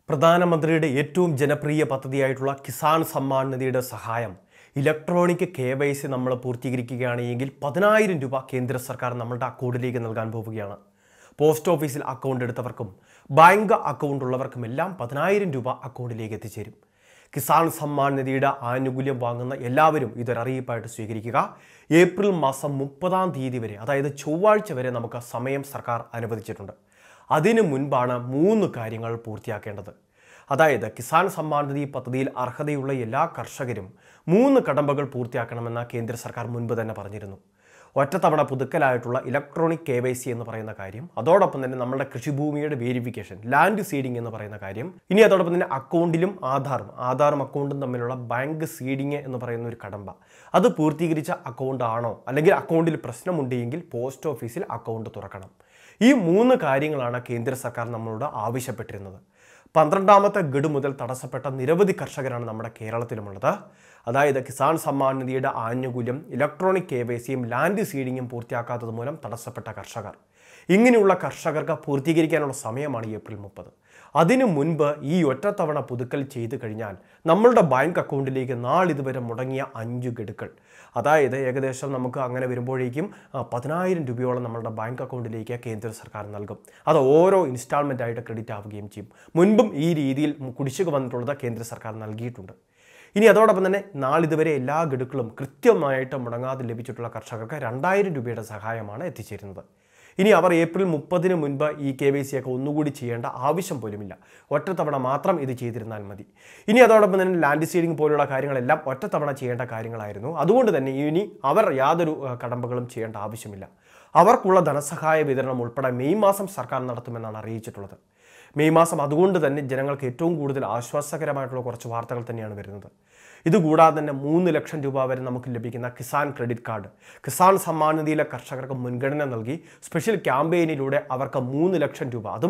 പ്രധാനമന്ത്രിയുടെ ഏറ്റവും ജനപ്രിയ പദ്ധതിയായിട്ടുള്ള കിസാൻ സമ്മാൻ നിധിയുടെ സഹായം ഇലക്ട്രോണിക് KYC നമ്മൾ പൂർത്തീകരിക്കുകയാണെങ്കിൽ 10,000 രൂപ കേന്ദ്ര സർക്കാർ നമ്മുടെ അക്കൗണ്ടിലേക്ക് നൽകാൻ പോവുകയാണ്. പോസ്റ്റ് ഓഫീസിൽ അക്കൗണ്ട് എടുത്തവർക്കും ബാങ്ക് അക്കൗണ്ട് ഉള്ളവർക്കുമെല്ലാം 10,000 രൂപ അക്കൗണ്ടിലേക്ക് എത്തിച്ചേരും. കിസാൻ സമ്മാൻ നിധിയുടെ ആനുകൂല്യം വാങ്ങുന്ന എല്ലാവരും ഇതൊരറിയിപ്പായിട്ട് സ്വീകരിക്കുക. ഏപ്രിൽ മാസം 30-ാം തീയതി വരെ, അതായത് ചൊവ്വാഴ്ച വരെ നമുക്ക് സമയം സർക്കാർ അനുവദിച്ചിട്ടുണ്ട്. അതിനു മുൻപാണ് 3 കാര്യങ്ങൾ പൂർത്തിയാക്കേണ്ടത്. അതായത് കിസാൻ സമ്മാൻ നിധി പദ്ധതിയിൽ അർഹതയുള്ള എല്ലാ കർഷകരും 3 കടമ്പകൾ പൂർത്തിയാക്കണമെന്ന് കേന്ദ്ര സർക്കാർ മുൻപ് തന്നെ പറഞ്ഞിരുന്നു. ഒറ്റത്തവണ പുതുക്കലായിട്ടുള്ള ഇലക്ട്രോണിക് KYC എന്ന് പറയുന്ന കാര്യം, അതോടൊപ്പം തന്നെ നമ്മുടെ കൃഷിഭൂമിയുടെ വേരിഫിക്കേഷൻ, ലാൻഡ് സീഡിംഗ് എന്ന് പറയുന്ന കാര്യം, ഇനി അതോടൊപ്പം തന്നെ അക്കൗണ്ടിലും ആധാറും അക്കൗണ്ടും തമ്മിലുള്ള ബാങ്ക് സീഡിംഗ് എന്ന് പറയുന്ന ഒരു കടമ്പ, അത് പൂർത്തീകരിച്ച അക്കൗണ്ട് ആണോ, അല്ലെങ്കിൽ അക്കൗണ്ടിൽ പ്രശ്നമുണ്ടെങ്കിൽ പോസ്റ്റ് ഓഫീസിൽ അക്കൗണ്ട് തുറക്കണം. ഈ 3 കാര്യങ്ങളാണ് കേന്ദ്ര സർക്കാർ നമ്മളോട് ആവശ്യപ്പെട്ടിരുന്നത്. 12ാമത്തെ ഗഡു മുതൽ തടസ്സപ്പെട്ട നിരവധി കർഷകരാണ് നമ്മുടെ കേരളത്തിലുമുള്ളത്. അതായത് കിസാൻ സമ്മാൻ നിധിയുടെ ആനുകൂല്യം, ഇലക്ട്രോണിക് KYCയും ലാൻഡ് സീഡിങ്ങും പൂർത്തിയാക്കാത്തത് മൂലം തടസ്സപ്പെട്ട കർഷകർ. ഇങ്ങനെയുള്ള കർഷകർക്ക് പൂർത്തീകരിക്കാനുള്ള സമയമാണ് ഏപ്രിൽ 30. അതിനു മുൻപ് ഈ ഒറ്റത്തവണ പുതുക്കൽ ചെയ്തു കഴിഞ്ഞാൽ നമ്മളുടെ ബാങ്ക് അക്കൗണ്ടിലേക്ക് നാളിതുവരെ മുടങ്ങിയ 5 ഗഡുക്കൾ, അതായത് ഏകദേശം നമുക്ക് അങ്ങനെ വരുമ്പോഴേക്കും 10,000 രൂപയോളം നമ്മളുടെ ബാങ്ക് അക്കൗണ്ടിലേക്ക് കേന്ദ്ര സർക്കാർ നൽകും. അത് ഓരോ ഇൻസ്റ്റാൾമെൻ്റ് ആയിട്ട് ക്രെഡിറ്റ് ആവുകയും ചെയ്യും. മുൻപും ഈ രീതിയിൽ കുടിശ്ശിക വന്നിട്ടുള്ളത് കേന്ദ്ര സർക്കാർ നൽകിയിട്ടുണ്ട്. ഇനി അതോടൊപ്പം തന്നെ നാളിതുവരെ എല്ലാ ഗഡുക്കളും കൃത്യമായിട്ട് മുടങ്ങാതെ ലഭിച്ചിട്ടുള്ള കർഷകർക്ക് 2,000 രൂപയുടെ സഹായമാണ് എത്തിച്ചേരുന്നത്. ഇനി അവർ ഏപ്രിൽ 30-ന് മുൻപ് ഈ KYC ഒക്കെ ഒന്നുകൂടി ചെയ്യേണ്ട ആവശ്യം പോലുമില്ല. ഒറ്റത്തവണ മാത്രം ഇത് ചെയ്തിരുന്നാൽ മതി. ഇനി അതോടൊപ്പം തന്നെ ലാൻഡ് സീഡിംഗ് പോലുള്ള കാര്യങ്ങളെല്ലാം ഒറ്റത്തവണ ചെയ്യേണ്ട കാര്യങ്ങളായിരുന്നു. അതുകൊണ്ട് തന്നെ ഇനി അവർ യാതൊരു കടമ്പകളും ചെയ്യേണ്ട ആവശ്യമില്ല. അവർക്കുള്ള ധനസഹായ വിതരണം ഉൾപ്പെടെ മെയ് മാസം സർക്കാർ നടത്തുമെന്നാണ് അറിയിച്ചിട്ടുള്ളത്. മെയ് മാസം അതുകൊണ്ട് തന്നെ ജനങ്ങൾക്ക് ഏറ്റവും കൂടുതൽ ആശ്വാസകരമായിട്ടുള്ള കുറച്ച് വാർത്തകൾ തന്നെയാണ് വരുന്നത്. ഇതുകൂടാതെ തന്നെ 3 ലക്ഷം രൂപ വരെ നമുക്ക് ലഭിക്കുന്ന കിസാൻ ക്രെഡിറ്റ് കാർഡ്, കിസാൻ സമ്മാൻ നിധിയിലെ കർഷകർക്ക് മുൻഗണന നൽകി സ്പെഷ്യൽ ക്യാമ്പയിനിലൂടെ അവർക്ക് 3 ലക്ഷം രൂപ, അതും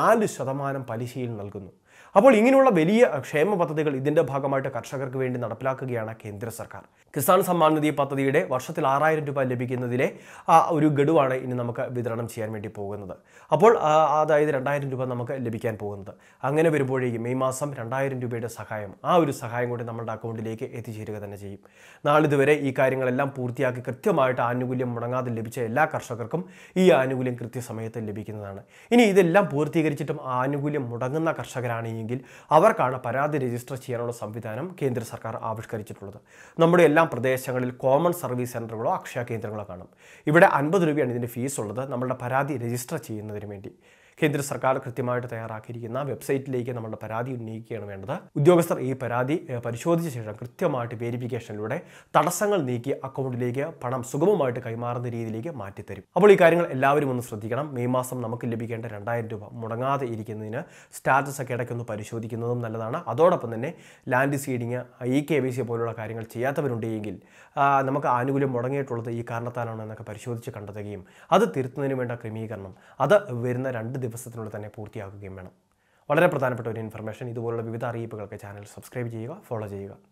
4% പലിശയിൽ നൽകുന്നു. അപ്പോൾ ഇങ്ങനെയുള്ള വലിയ ക്ഷേമ പദ്ധതികൾ ഇതിൻ്റെ ഭാഗമായിട്ട് കർഷകർക്ക് വേണ്ടി നടപ്പിലാക്കുകയാണ് കേന്ദ്ര സർക്കാർ. കിസാൻ സമ്മാൻ നിധി പദ്ധതിയുടെ വർഷത്തിൽ 6,000 രൂപ ലഭിക്കുന്നതിലെ ഒരു ഗഡുവാണ് ഇനി നമുക്ക് വിതരണം ചെയ്യാൻ വേണ്ടി പോകുന്നത്. അപ്പോൾ അതായത് 2,000 രൂപ നമുക്ക് ലഭിക്കാൻ പോകുന്നത്. അങ്ങനെ വരുമ്പോഴേക്കും മെയ് മാസം 2,000 രൂപയുടെ സഹായം, ഒരു സഹായം കൂടി നമ്മുടെ അക്കൗണ്ടിലേക്ക് എത്തിച്ചേരുക തന്നെ ചെയ്യും. നാളിതുവരെ ഈ കാര്യങ്ങളെല്ലാം പൂർത്തിയാക്കി കൃത്യമായിട്ട് ആനുകൂല്യം മുടങ്ങാതെ ലഭിച്ച എല്ലാ കർഷകർക്കും ഈ ആനുകൂല്യം കൃത്യസമയത്ത് ലഭിക്കുന്നതാണ്. ഇനി ഇതെല്ലാം പൂർത്തീകരിച്ചിട്ടും ആനുകൂല്യം മുടങ്ങുന്ന കർഷകരാണെങ്കിൽ അവർക്കാണ് പരാതി രജിസ്റ്റർ ചെയ്യാനുള്ള സംവിധാനം കേന്ദ്ര സർക്കാർ ആവിഷ്കരിച്ചിട്ടുള്ളത്. നമ്മുടെ എല്ലാ പ്രദേശങ്ങളിൽ കോമൺ സർവീസ് സെൻ്ററുകളോ അക്ഷയ കേന്ദ്രങ്ങളോ കാണും. ഇവിടെ 50 രൂപയാണ് ഇതിൻ്റെ ഫീസ് ഉള്ളത് നമ്മുടെ പരാതി രജിസ്റ്റർ ചെയ്യുന്നതിന് വേണ്ടി. കേന്ദ്ര സർക്കാർ കൃത്യമായിട്ട് തയ്യാറാക്കിയിരിക്കുന്ന വെബ്സൈറ്റിലേക്ക് നമ്മുടെ പരാതി ഉന്നയിക്കുകയാണ് വേണ്ടത്. ഉദ്യോഗസ്ഥർ ഈ പരാതി പരിശോധിച്ച ശേഷം കൃത്യമായിട്ട് വേരിഫിക്കേഷനിലൂടെ തടസ്സങ്ങൾ നീക്കി അക്കൗണ്ടിലേക്ക് പണം സുഗമമായിട്ട് കൈമാറുന്ന രീതിയിലേക്ക് മാറ്റിത്തരും. അപ്പോൾ ഈ കാര്യങ്ങൾ എല്ലാവരും ഒന്ന് ശ്രദ്ധിക്കണം. മെയ് മാസം നമുക്ക് ലഭിക്കേണ്ട 2,000 രൂപ മുടങ്ങാതെ ഇരിക്കുന്നതിന് സ്റ്റാറ്റസ് ഒക്കെ ഇടയ്ക്കൊന്ന് പരിശോധിക്കുന്നതും നല്ലതാണ്. അതോടൊപ്പം തന്നെ ലാൻഡ് സീഡിങ്, KYC പോലുള്ള കാര്യങ്ങൾ ചെയ്യാത്തവരുണ്ടെങ്കിൽ നമുക്ക് ആനുകൂല്യം മുടങ്ങിയിട്ടുള്ളത് ഈ കാരണത്താലാണോ എന്നൊക്കെ പരിശോധിച്ച് കണ്ടെത്തുകയും അത് തിരുത്തുന്നതിന് വേണ്ട ക്രമീകരണം അത് വരുന്ന 2 ദിവസത്തിനുള്ളിൽ തന്നെ പൂർത്തിയാക്കുകയും വേണം. വളരെ പ്രധാനപ്പെട്ട ഒരു ഇൻഫർമേഷൻ. ഇതുപോലുള്ള വിവിധ അറിയിപ്പുകൾക്ക് ചാനൽ സബ്സ്ക്രൈബ് ചെയ്യുക, ഫോളോ ചെയ്യുക.